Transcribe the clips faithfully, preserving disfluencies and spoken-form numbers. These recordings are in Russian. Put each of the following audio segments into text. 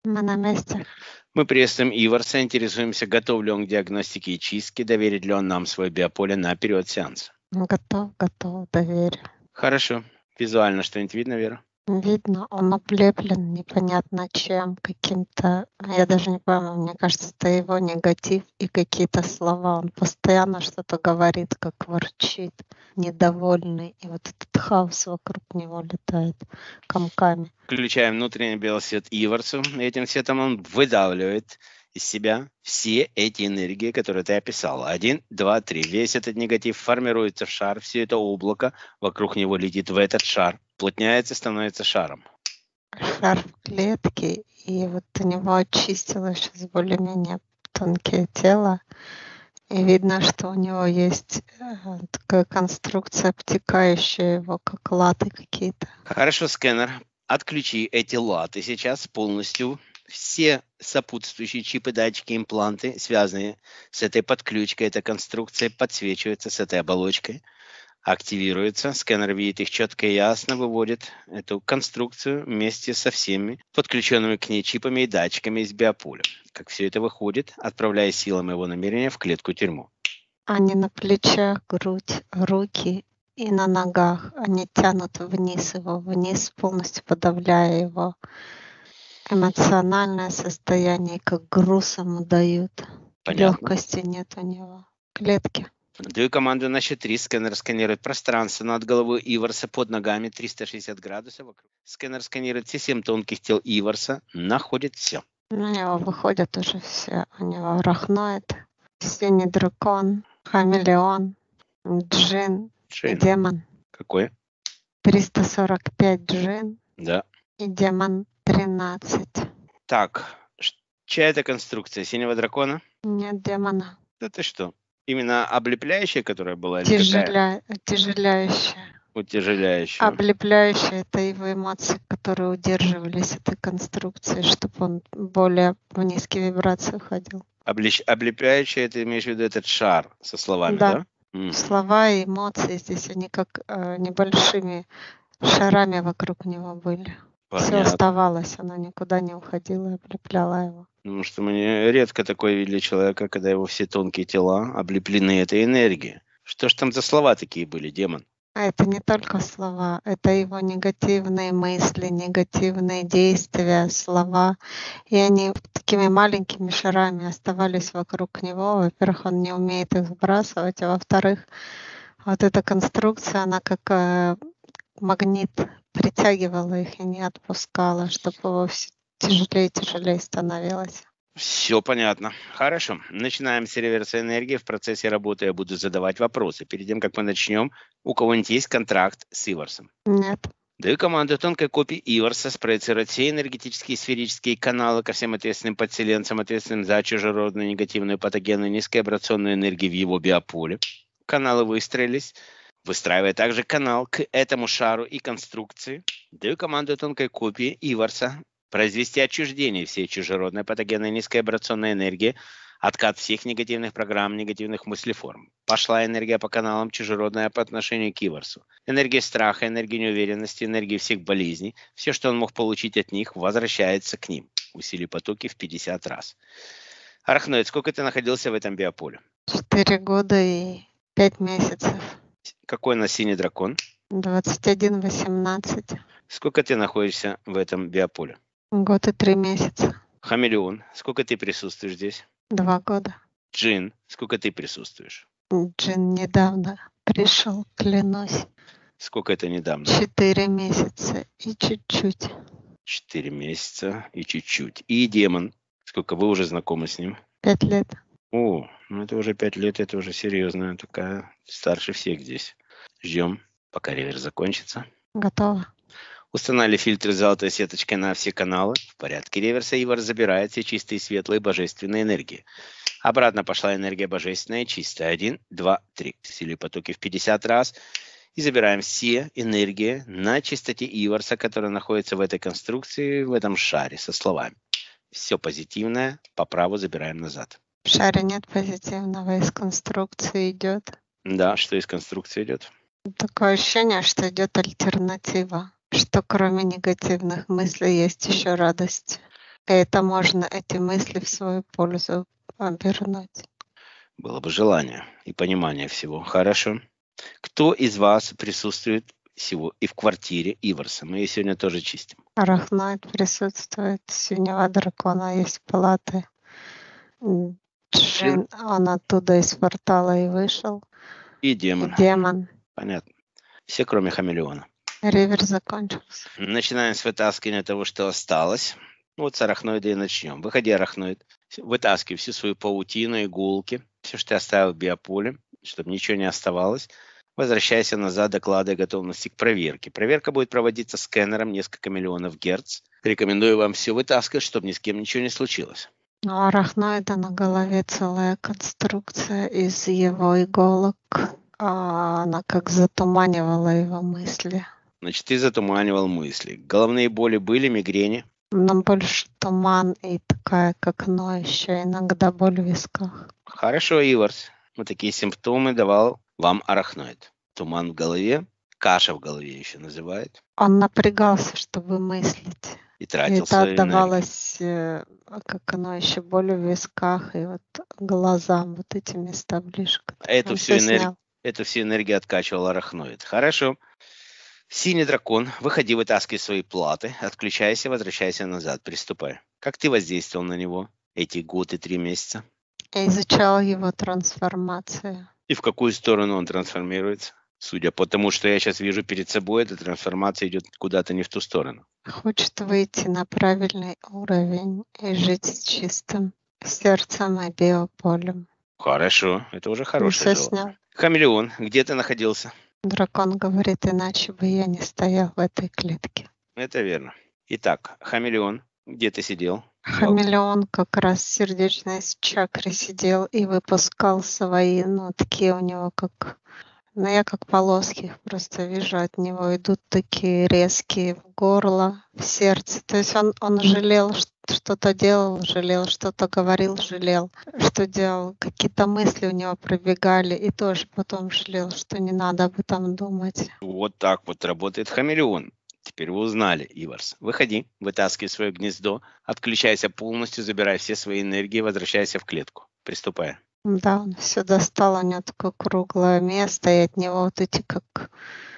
Мы на месте. Мы приветствуем Иварса, интересуемся, готов ли он к диагностике и чистке, доверит ли он нам свое биополе на период сеанса. Готов, готов, доверю. Хорошо. Визуально что-нибудь видно, Вера? Видно, он облеплен непонятно чем, каким-то, я даже не пойму, мне кажется, это его негатив и какие-то слова. Он постоянно что-то говорит, как ворчит, недовольный. И вот этот хаос вокруг него летает комками. Включаем внутренний белый свет Иварсу. Этим светом он выдавливает из себя все эти энергии, которые ты описала. Один, два, три. Весь этот негатив формируется в шар, все это облако вокруг него летит в этот шар, плотняется, становится шаром. Шар в клетке, и вот у него очистилось сейчас более-менее тонкое тело. И видно, что у него есть э, такая конструкция, обтекающая его, как латы какие-то. Хорошо, скэнер. Отключи эти латы сейчас полностью. Все сопутствующие чипы, датчики, импланты, связанные с этой подключкой, этой конструкцией, подсвечиваются с этой оболочкой, активируются. Скэнер видит их четко и ясно, выводит эту конструкцию вместе со всеми подключенными к ней чипами и датчиками из биополя. Как все это выходит, отправляя силами его намерения в клетку-тюрьму. Они на плечах, грудь, руки и на ногах. Они тянут вниз его, вниз, полностью подавляя его эмоциональное состояние, как груз ему дают. Понятно. Легкости нет у него. Клетки. Даю команду на счет три. Скэнер сканирует пространство над головой Иварса, под ногами триста шестьдесят градусов вокруг. Скэнер сканирует все семь тонких тел Иварса, находит все. У него выходят уже все. У него арахноид, синий дракон, хамелеон, джин, и Джин. демон. Какой? триста сорок пять джин Да. и демон тринадцать. Так, ш- чья это конструкция? Синего дракона? Нет демона. Это что? Именно облепляющая, которая была, или какая? Тяжеля... Тяжеляющая. Утяжеляющая. Облепляющая — это его эмоции, которые удерживались этой конструкции, чтобы он более в низкие вибрации уходил. Облещ- Облепляющая, это имеешь в виду этот шар со словами, Да. да? Мгм. Слова и эмоции здесь, они как э, небольшими шарами вокруг него были. Все Понятно. оставалось, оно никуда не уходило и облепляло его. Потому что мы редко такое видели человека, когда его все тонкие тела облеплены этой энергией. Что ж там за слова такие были, демон? А это не только слова, это его негативные мысли, негативные действия, слова. И они такими маленькими шарами оставались вокруг него. Во-первых, он не умеет их сбрасывать, а во-вторых, вот эта конструкция, она как э, магнит притягивала их и не отпускала, чтобы его все тяжелее и тяжелее становилось. Все понятно. Хорошо. Начинаем с реверса энергии. В процессе работы я буду задавать вопросы. Перед тем, как мы начнем, у кого-нибудь есть контракт с Иварсом? Нет. Даю команду тонкой копии Иварса спроецировать все энергетические сферические каналы ко всем ответственным подселенцам, ответственным за чужеродную, негативную, патогенную, низкоабрационную энергию в его биополе. Каналы выстроились. Выстраивая также канал к этому шару и конструкции, даю команду тонкой копии Иварса произвести отчуждение всей чужеродной, патогенной, низкоабрационной энергии, откат всех негативных программ, негативных мыслеформ. Пошла энергия по каналам чужеродная по отношению к Иварсу. Энергия страха, энергия неуверенности, энергия всех болезней. Все, что он мог получить от них, возвращается к ним. Усили потоки в пятьдесят раз. Арахноид, сколько ты находился в этом биополе? Четыре года и пять месяцев. Какой у нас синий дракон? Двадцать один восемнадцать. Сколько ты находишься в этом биополе? Год и три месяца. Хамелеон, сколько ты присутствуешь здесь? Два года. Джин, сколько ты присутствуешь? Джин недавно пришел, клянусь. Сколько это недавно? Четыре месяца и чуть-чуть. Четыре месяца и чуть-чуть. И демон, сколько вы уже знакомы с ним? Пять лет. О, ну это уже пять лет, это уже серьезная такая, старше всех здесь. Ждем, пока реверс закончится. Готово. Установили фильтры с золотой сеточкой на все каналы. В порядке реверса Ивар забирает все чистые, светлые, божественные энергии. Обратно пошла энергия божественная, чистая. Один, два, три. Сили потоки в пятьдесят раз. И забираем все энергии на чистоте Иварса, которая находится в этой конструкции, в этом шаре со словами. Все позитивное по праву забираем назад. В шаре нет позитивного, из конструкции идет. Да, что из конструкции идет? Такое ощущение, что идет альтернатива, что кроме негативных мыслей есть еще радость. И это можно, эти мысли в свою пользу обернуть. Было бы желание и понимание всего. Хорошо. Кто из вас присутствует всего и в квартире Иварса? Мы ее сегодня тоже чистим. Арахноид присутствует, синего дракона есть палаты. М, Джин, он оттуда из портала и вышел. И И демон. демон. Понятно. Все, кроме хамелеона. Ривер закончился. Начинаем с вытаскивания того, что осталось. Вот с арахноида и начнем. Выходи, арахноид. Вытаскивай всю свою паутину, иголки, все, что ты оставил в биополе, чтобы ничего не оставалось. Возвращайся назад, докладывай готовности к проверке. Проверка будет проводиться сканером несколько миллионов герц. Рекомендую вам все вытаскивать, чтобы ни с кем ничего не случилось. У арахноида на голове целая конструкция из его иголок. А она как затуманивала его мысли. Значит, ты затуманивал мысли. Головные боли были, мигрени? Но больше туман и такая, как ноющая, иногда боль в висках. Хорошо, Иварс. Вот такие симптомы давал вам арахноид. Туман в голове, каша в голове еще называют. Он напрягался, чтобы мыслить. И И тратил это свою энергию. отдавалось, э, как оно еще, болью в висках и вот глазам, вот эти места ближе. Эту Он всю, все энерг... снял. Эту всю энергию откачивал арахноид. Хорошо. Синий дракон, выходи, вытаскивай свои платы, отключайся, возвращайся назад, приступай. Как ты воздействовал на него эти год и три месяца? Я изучала его трансформацию. И в какую сторону он трансформируется? Судя по тому, что я сейчас вижу перед собой, эта трансформация идет куда-то не в ту сторону. Хочет выйти на правильный уровень и жить с чистым сердцем и биополем. Хорошо, это уже Он хорошее все желание. снял. Хамелеон, где ты находился? Дракон говорит, иначе бы я не стоял в этой клетке. Это верно. Итак, хамелеон, где ты сидел? Хамелеон как раз в сердечной чакре сидел и выпускал свои, ну, такие у него как... Ну, я как полоски их просто вижу, от него идут такие резкие в горло, в сердце. То есть он, он жалел, что что-то делал, жалел, что-то говорил, жалел, что делал. Какие-то мысли у него пробегали, и тоже потом жалел, что не надо об этом думать. Вот так вот работает хамелеон. Теперь вы узнали, Иварс. Выходи, вытаскивай свое гнездо, отключайся полностью, забирай все свои энергии, возвращайся в клетку. Приступай. Да, он все достал, у него такое круглое место, и от него вот эти как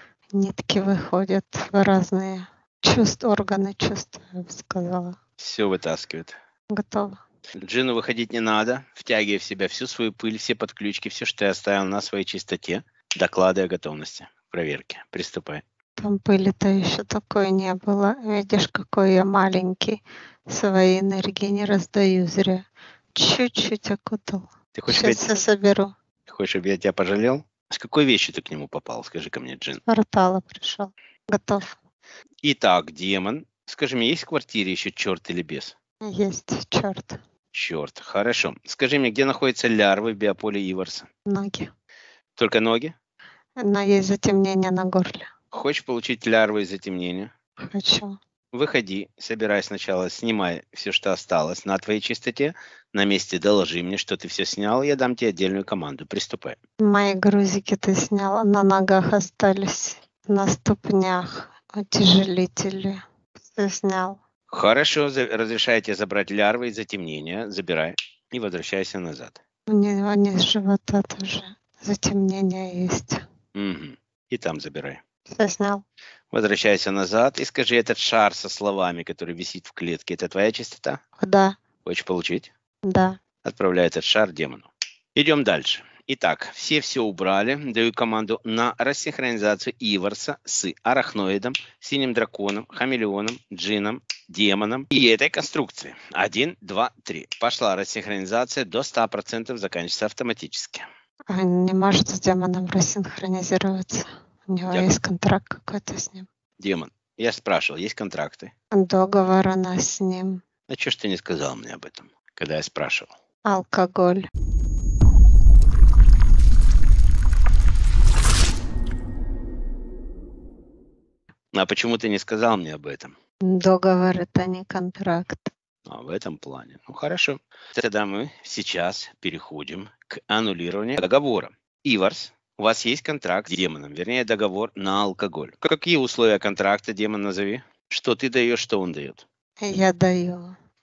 нитки выходят в разные чувства, органы чувств, я бы сказала. Все вытаскивает. Готово. Джину выходить не надо, втягивай в себя всю свою пыль, все подключки, все, что ты оставил на своей чистоте, докладывай о готовности к проверке. Приступай. Там пыли-то еще такой не было. Видишь, какой я маленький. Свои энергии не раздаю зря. Чуть-чуть окутал. Ты хочешь, Сейчас сказать, я соберу. ты хочешь, чтобы я тебя пожалел? С какой вещью ты к нему попал? Скажи-ка мне, Джин. С портала пришел. Готов. Итак, демон. Скажи мне, есть в квартире еще черт или бес? Есть, черт. Черт, хорошо. Скажи мне, где находятся лярвы в биополе Иварса? Ноги. Только ноги? Но есть затемнение на горле. Хочешь получить лярвы из затемнения? Хочу. Выходи, собирай сначала, снимай все, что осталось на твоей чистоте. На месте доложи мне, что ты все снял, я дам тебе отдельную команду. Приступай. Мои грузики ты сняла, на ногах остались, на ступнях. Утяжелители. Все снял. Хорошо, за- разрешаю тебе забрать лярвы из затемнения. Забирай и возвращайся назад. У него низ живота тоже затемнение есть. Угу. И там забирай. Все снял. Возвращайся назад и скажи, этот шар со словами, который висит в клетке, это твоя чистота? Да, Хочешь получить? да. Отправляй этот шар демону. Идем дальше. Итак, все все убрали. Даю команду на рассинхронизацию Иварса с арахноидом, синим драконом, хамелеоном, джином, демоном и этой конструкции. Один, два, три. Пошла рассинхронизация до ста процентов, заканчивается автоматически. А не может с демоном рассинхронизироваться. У него Я- есть контракт какой-то с ним. Демон, я спрашивал, есть контракты? Договор у нас с ним. А что ж ты не сказал мне об этом, когда я спрашивал? Алкоголь. А почему ты не сказал мне об этом? Договор — это не контракт. А, в этом плане. Ну, хорошо. Тогда мы сейчас переходим к аннулированию договора. Иварс, у вас есть контракт с демоном, вернее, договор на алкоголь. Какие условия контракта, демон, назови? Что ты даешь, что он дает? Я даю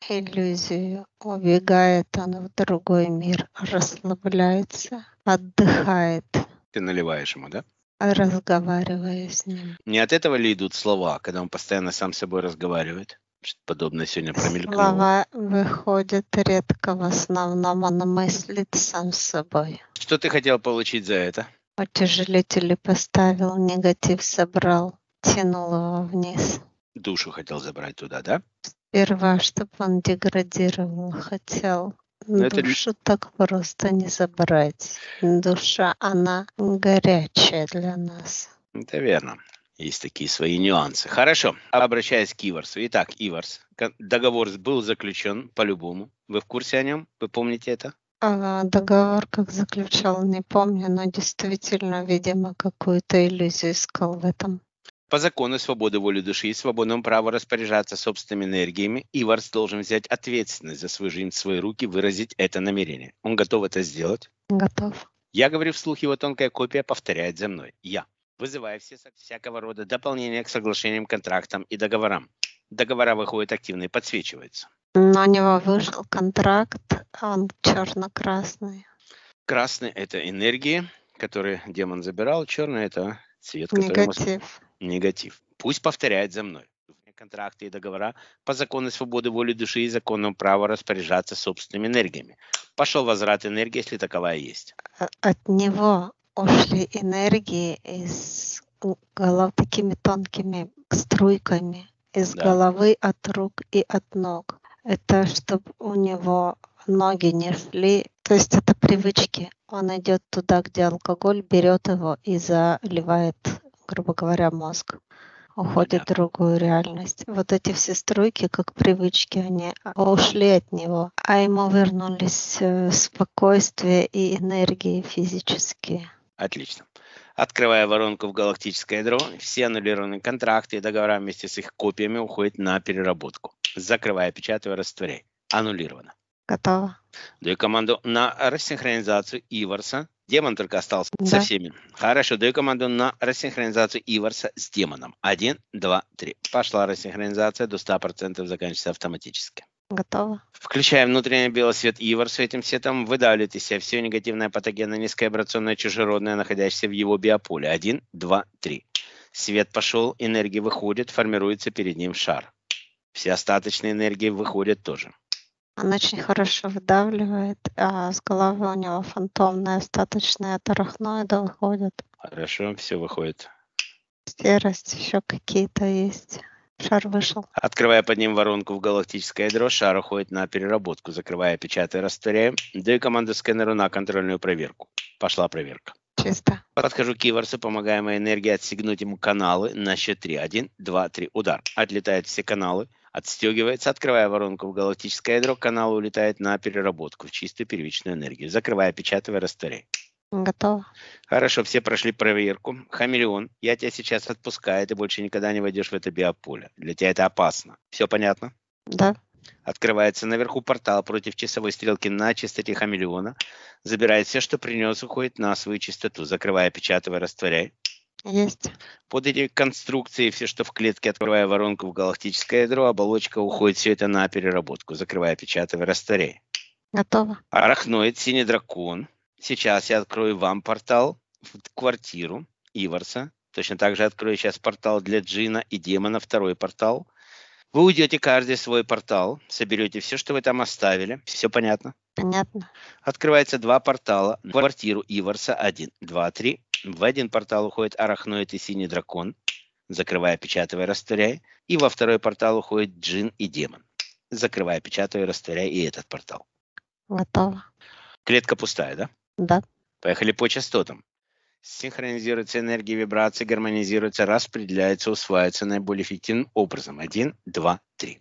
иллюзию, убегает он в другой мир, расслабляется, отдыхает, Ты наливаешь ему, да? разговаривая с ним. Не от этого ли идут слова, когда он постоянно сам с собой разговаривает? Что-то подобное сегодня промелькнуло. Слова выходят редко, в основном он мыслит сам с собой. Что ты хотел получить за это? Утяжелители поставил, негатив собрал, тянул его вниз. Душу хотел забрать туда, да? Сперва, чтобы он деградировал, хотел. Но это лю- Душу так просто не забрать. Душа, она горячая для нас. Это верно. Есть такие свои нюансы. Хорошо. Обращаясь к Иварсу. Итак, Иварс, ко- договор был заключен по-любому. Вы в курсе о нем? Вы помните это? А договор как заключал, не помню, но действительно, видимо, какую-то иллюзию искал в этом. По закону свободы воли души и свободному праву распоряжаться собственными энергиями, Иварс должен взять ответственность за свою жизнь в свои руки, выразить это намерение. Он готов это сделать? Готов. Я говорю вслух, его тонкая копия повторяет за мной. Я. Вызывая все со- всякого рода дополнения к соглашениям, контрактам и договорам. Договора выходят активно и подсвечиваются. Но у него вышел контракт, а он черно-красный. Красный – это энергии, которые демон забирал. Черный – это цвет, который ему... Негатив. Негатив. Пусть повторяет за мной. Контракты и договора по закону свободы воли души и законному праву распоряжаться собственными энергиями. Пошел возврат энергии, если таковая есть. А- От него ушли энергии из голов такими тонкими струйками, из Да. головы, от рук и от ног. Это чтобы у него ноги не шли. То есть это привычки. Он идет туда, где алкоголь, берет его и заливает, грубо говоря, мозг. Уходит в другую реальность. Вот эти все струйки, как привычки, они ушли от него, а ему вернулись э, спокойствие и энергии физические. Отлично. Открывая воронку в галактическое ядро, все аннулированные контракты и договора вместе с их копиями уходят на переработку. Закрывая, печатая, растворяй. Аннулировано. Готово? Даю команду на рассинхронизацию Иварса. Демон только остался Да. со всеми. Хорошо, даю команду на рассинхронизацию Иварса с демоном. Один, два, три. Пошла рассинхронизация, до ста процентов заканчивается автоматически. Готово? Включая внутренний белый свет Иварса, этим светом выдавливает из себя все негативное, патогенное, низковибрационное, чужеродное, находящееся в его биополе. Один, два, три. Свет пошел, энергия выходит, формируется перед ним шар. Все остаточные энергии выходят тоже. Он очень хорошо выдавливает, а с головы у него фантомные, остаточные от арахноида выходят. Хорошо, все выходит. Серость, еще какие-то есть. Шар вышел. Открывая под ним воронку в галактическое ядро, шар уходит на переработку. Закрывая, печатая, растворяя. Даю команду сканеру на контрольную проверку. Пошла проверка. Чисто. Подхожу к Иварсу, помогая моей энергии отстегнуть ему каналы на счет три. Один, два, три. Удар. Отлетают все каналы. Отстегивается. Открывая воронку в галактическое ядро, канал улетает на переработку в чистую первичную энергию. Закрывая, печатая, растворяя. Готово. Хорошо, все прошли проверку. Хамелеон, я тебя сейчас отпускаю, ты больше никогда не войдешь в это биополе. Для тебя это опасно. Все понятно? Да. Открывается наверху портал против часовой стрелки на частоте хамелеона. Забирает все, что принес, уходит на свою частоту. Закрывая, печатая, растворяй. Есть. Под эти конструкции, все, что в клетке, открывая воронку в галактическое ядро, оболочка уходит все это на переработку. Закрывая, печатая, растворяй. Готово. Арахноид, синий дракон. Сейчас я открою вам портал в квартиру Иварса. Точно так же открою сейчас портал для Джина и Демона, второй портал. Вы уйдете каждый в свой портал, соберете все, что вы там оставили. Все понятно? Понятно. Открывается два портала в квартиру Иварса. Один, два, три. В один портал уходит Арахноид и Синий Дракон. Закрывая, печатая, растворяй. И во второй портал уходит Джин и Демон. Закрывая, печатая, растворяй и этот портал. Готово. Клетка пустая, да? Да. Поехали по частотам. Синхронизируется энергия вибрации, гармонизируется, распределяется, усваивается наиболее эффективным образом. Один, два, три.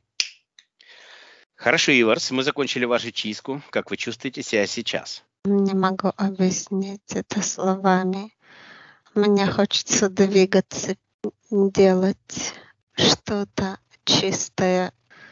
Хорошо, Иварс, мы закончили вашу чистку. Как вы чувствуете себя сейчас? Не могу объяснить это словами. Мне хочется двигаться, делать что-то чистое,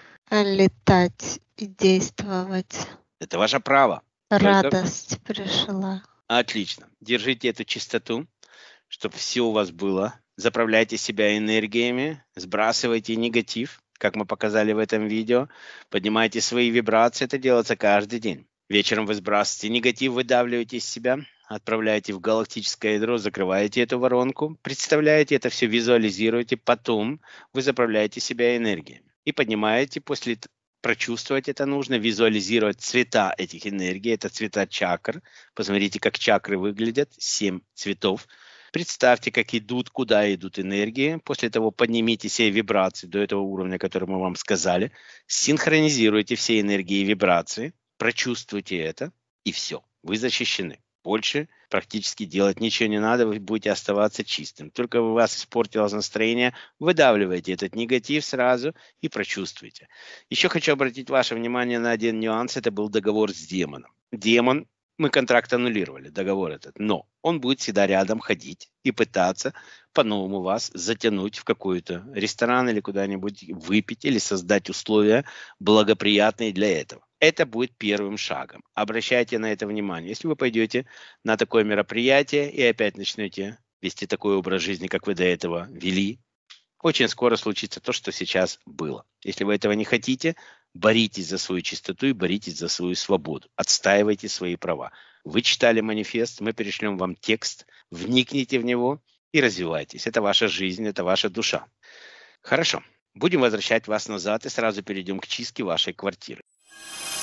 летать и действовать. Это ваше право. Только- Радость пришла. Отлично. Держите эту чистоту, чтобы все у вас было. Заправляйте себя энергиями, сбрасывайте негатив. как мы показали в этом видео. Поднимайте свои вибрации, это делается каждый день. Вечером вы сбрасываете негатив, выдавливаете из себя, отправляете в галактическое ядро, закрываете эту воронку, представляете это все, визуализируете, потом вы заправляете себя энергией и поднимаете после прочувствовать это нужно, визуализировать цвета этих энергий, это цвета чакр. Посмотрите, как чакры выглядят, семь цветов. Представьте, как идут, куда идут энергии. После того поднимите все вибрации до этого уровня, который мы вам сказали. Синхронизируйте все энергии и вибрации, прочувствуйте это, и все, вы защищены. Больше практически делать ничего не надо, вы будете оставаться чистым. Только у вас испортилось настроение, выдавливайте этот негатив сразу и прочувствуйте. Еще хочу обратить ваше внимание на один нюанс, это был договор с демоном. Демон, мы контракт аннулировали, договор этот, но он будет всегда рядом ходить и пытаться по-новому вас затянуть в какой-то ресторан или куда-нибудь выпить или создать условия благоприятные для этого. Это будет первым шагом. Обращайте на это внимание. Если вы пойдете на такое мероприятие и опять начнете вести такой образ жизни, как вы до этого вели, очень скоро случится то, что сейчас было. Если вы этого не хотите, боритесь за свою чистоту и боритесь за свою свободу. Отстаивайте свои права. Вы читали манифест, мы перешлем вам текст, вникните в него и развивайтесь. Это ваша жизнь, это ваша душа. Хорошо. Будем возвращать вас назад и сразу перейдем к чистке вашей квартиры.